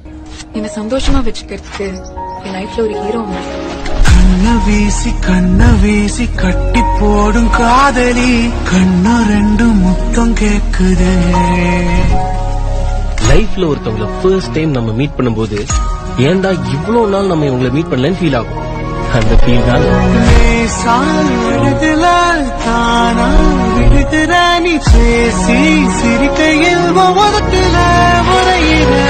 என்ன சந்தோஷமா வச்சுக்கிறதுக்கு என் லைஃப்ல ஒரு ஹீரோ உண்டு. கண்ண வீசி கட்டி போடும் காதலி கண்ணா ரெண்டு முத்தம் கேக்குது. லைஃப்ல ஒருத்தவங்களை ஃபர்ஸ்ட் டைம் நம்ம மீட் பண்ணும்போது ஏன்டா இவ்வளவு நாள் நம்ம இவங்களை மீட் பண்ணலன்னு ஃபீல் ஆகும். அந்த ஃபீல் தான் விடுதல தானா விடுதல நீ பேசி சிரிக்கையில் ஒவ்வொருத்துல முறையில